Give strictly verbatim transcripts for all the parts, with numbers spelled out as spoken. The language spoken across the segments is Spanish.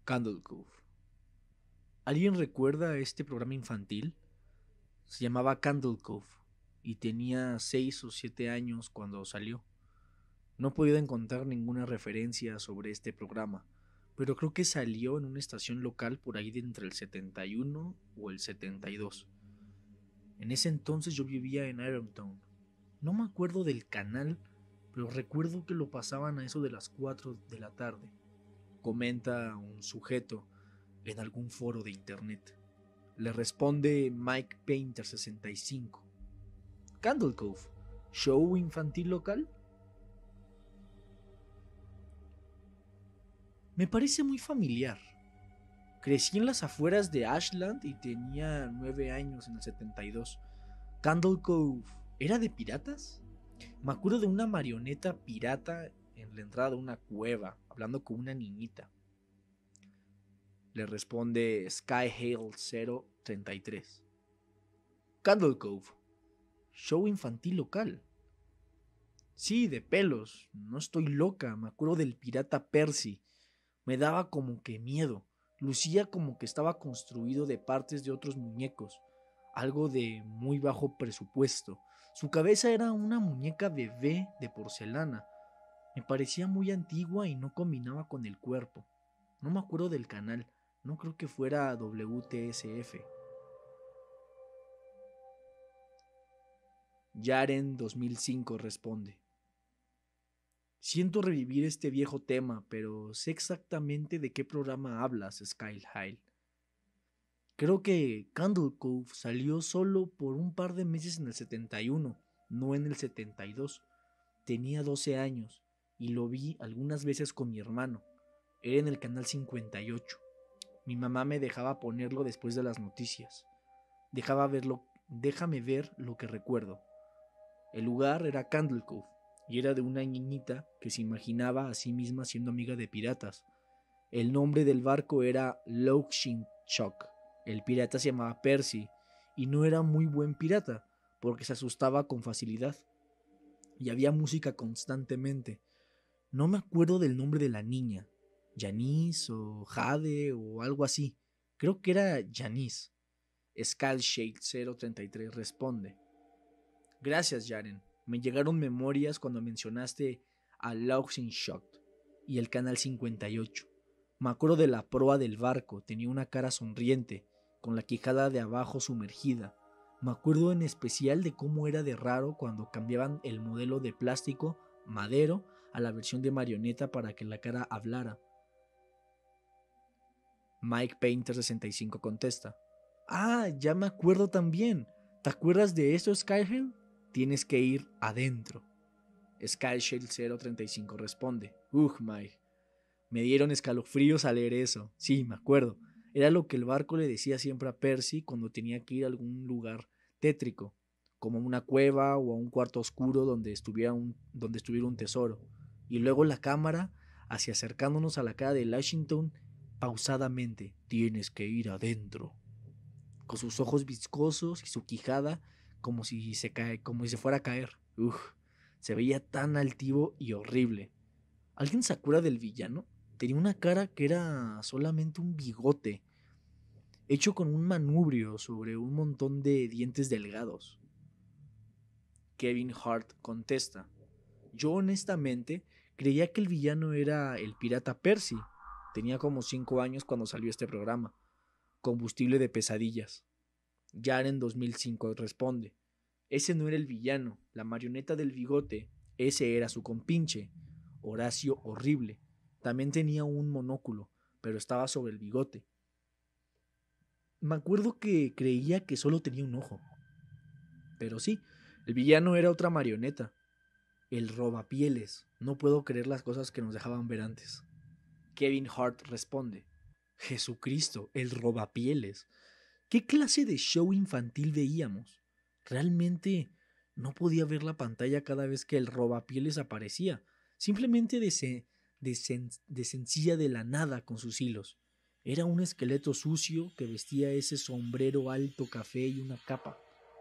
Candle Cove. ¿Alguien recuerda este programa infantil? Se llamaba Candle Cove y tenía seis o siete años cuando salió. No he podido encontrar ninguna referencia sobre este programa, pero creo que salió en una estación local por ahí de entre el setenta y uno o el setenta y dos. En ese entonces yo vivía en Irontown. No me acuerdo del canal, pero recuerdo que lo pasaban a eso de las cuatro de la tarde. Comenta un sujeto en algún foro de internet. Le responde Mike Painter sesenta y cinco. Candle Cove, ¿show infantil local? Me parece muy familiar. Crecí en las afueras de Ashland y tenía nueve años en el setenta y dos. Candle Cove, ¿era de piratas? Me acuerdo de una marioneta pirata en la entrada de una cueva, hablando con una niñita. Le responde Skyhale cero treinta y tres. Candle Cove, show infantil local. Sí, de pelos, no estoy loca, me acuerdo del pirata Percy. Me daba como que miedo, lucía como que estaba construido de partes de otros muñecos, algo de muy bajo presupuesto. Su cabeza era una muñeca bebé de porcelana. Me parecía muy antigua y no combinaba con el cuerpo. No me acuerdo del canal, no creo que fuera W T S F. Yaren dos mil cinco responde. Siento revivir este viejo tema, pero sé exactamente de qué programa hablas, Skyhile. Creo que Candle Cove salió solo por un par de meses en el setenta y uno, no en el setenta y dos. Tenía doce años y lo vi algunas veces con mi hermano. Era en el canal cincuenta y ocho. Mi mamá me dejaba ponerlo después de las noticias. Dejaba verlo, déjame ver lo que recuerdo. El lugar era Candle Cove y era de una niñita que se imaginaba a sí misma siendo amiga de piratas. El nombre del barco era Lokshinchok. El pirata se llamaba Percy y no era muy buen pirata porque se asustaba con facilidad. Y había música constantemente. No me acuerdo del nombre de la niña. Janice o Jade o algo así. Creo que era Janice. Skullshade cero treinta y tres responde. Gracias, Yaren. Me llegaron memorias cuando mencionaste a Lokshinchok y el canal cincuenta y ocho. Me acuerdo de la proa del barco, tenía una cara sonriente, con la quijada de abajo sumergida. Me acuerdo en especial de cómo era de raro cuando cambiaban el modelo de plástico madero a la versión de marioneta para que la cara hablara. Mike Painter sesenta y cinco contesta. Ah, ya me acuerdo también. ¿Te acuerdas de eso, Skyhill? Tienes que ir adentro. Skyshale cero treinta y cinco responde. Ugh, Mike. Me dieron escalofríos al leer eso. Sí, me acuerdo. Era lo que el barco le decía siempre a Percy cuando tenía que ir a algún lugar tétrico, como una cueva o a un cuarto oscuro donde estuviera un, donde estuviera un tesoro. Y luego la cámara, hacia acercándonos a la cara de Lushington, pausadamente. Tienes que ir adentro. Con sus ojos viscosos y su quijada como si se cae, como si se fuera a caer. Uf, se veía tan altivo y horrible. ¿Alguien se acuerda del villano? Tenía una cara que era solamente un bigote, hecho con un manubrio sobre un montón de dientes delgados. Kevin Hart contesta. Yo honestamente creía que el villano era el pirata Percy. Tenía como cinco años cuando salió este programa. Combustible de pesadillas. Yaren dos mil cinco responde. Ese no era el villano, la marioneta del bigote, ese era su compinche, Horacio Horrible. También tenía un monóculo, pero estaba sobre el bigote. Me acuerdo que creía que solo tenía un ojo. Pero sí, el villano era otra marioneta. El robapieles. No puedo creer las cosas que nos dejaban ver antes. Kevin Hart responde. Jesucristo, el robapieles. ¿Qué clase de show infantil veíamos? Realmente no podía ver la pantalla cada vez que el robapieles aparecía. Simplemente desen, desen, descendía de la nada con sus hilos. Era un esqueleto sucio que vestía ese sombrero alto café y una capa.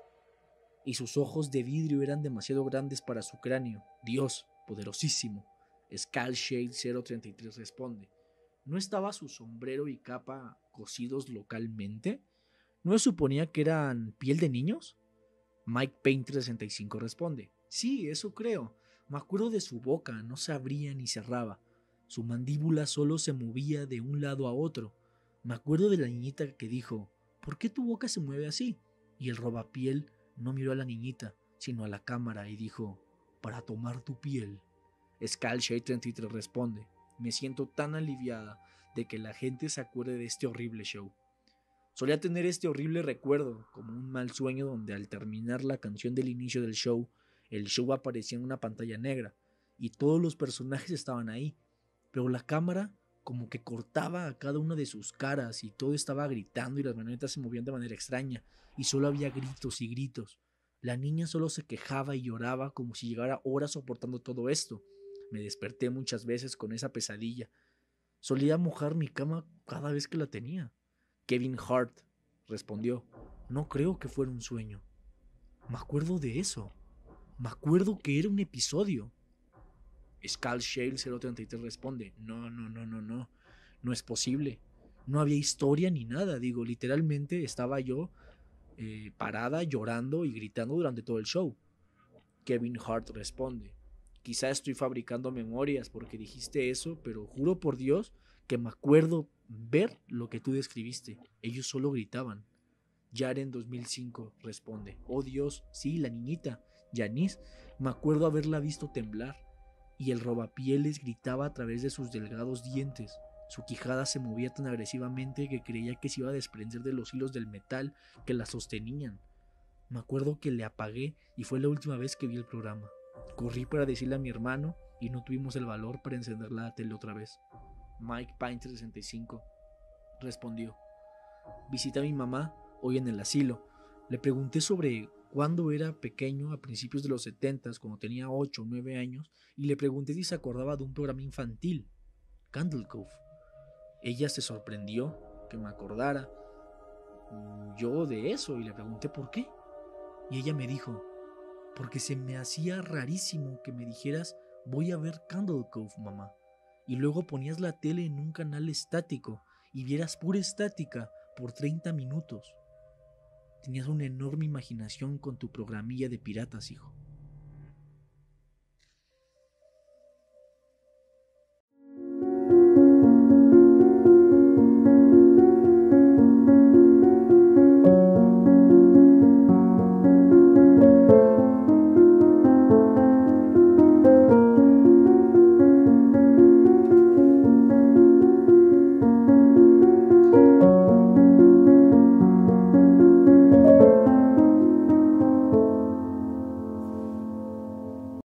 Y sus ojos de vidrio eran demasiado grandes para su cráneo. Dios, poderosísimo. Skullshade cero treinta y tres responde. ¿No estaba su sombrero y capa cosidos localmente? ¿No se suponía que eran piel de niños? Mike Painter sesenta y cinco responde: sí, eso creo. Me acuerdo de su boca, no se abría ni cerraba. Su mandíbula solo se movía de un lado a otro. Me acuerdo de la niñita que dijo: ¿por qué tu boca se mueve así? Y el robapiel no miró a la niñita, sino a la cámara y dijo: para tomar tu piel. Skullshade treinta y tres responde: me siento tan aliviada de que la gente se acuerde de este horrible show. Solía tener este horrible recuerdo, como un mal sueño donde al terminar la canción del inicio del show, el show aparecía en una pantalla negra y todos los personajes estaban ahí, pero la cámara como que cortaba a cada una de sus caras y todo estaba gritando y las marionetas se movían de manera extraña y solo había gritos y gritos. La niña solo se quejaba y lloraba como si llegara horas soportando todo esto. Me desperté muchas veces con esa pesadilla. Solía mojar mi cama cada vez que la tenía. Kevin Hart respondió: no creo que fuera un sueño. Me acuerdo de eso. Me acuerdo que era un episodio. Skullshale cero treinta y tres responde: no, no, no, no, no. No es posible. No había historia ni nada. Digo, literalmente estaba yo eh, parada, llorando y gritando durante todo el show. Kevin Hart responde: quizá estoy fabricando memorias porque dijiste eso, pero juro por Dios que me acuerdo ver lo que tú describiste. Ellos solo gritaban. Yaren dos mil cinco responde: oh Dios, sí, la niñita, Janice, me acuerdo haberla visto temblar. Y el robapieles gritaba a través de sus delgados dientes. Su quijada se movía tan agresivamente que creía que se iba a desprender de los hilos del metal que la sostenían. Me acuerdo que le apagué y fue la última vez que vi el programa. Corrí para decirle a mi hermano y no tuvimos el valor para encender la tele otra vez. Mike Painter sesenta y cinco respondió: visité a mi mamá hoy en el asilo. Le pregunté sobre cuándo era pequeño a principios de los setentas, cuando tenía ocho o nueve años, y le pregunté si se acordaba de un programa infantil, Candle Cove. Ella se sorprendió que me acordara yo de eso y le pregunté por qué. Y ella me dijo: porque se me hacía rarísimo que me dijeras voy a ver Candle Cove, mamá, y luego ponías la tele en un canal estático y vieras pura estática por treinta minutos. Tenías una enorme imaginación con tu programilla de piratas, hijo.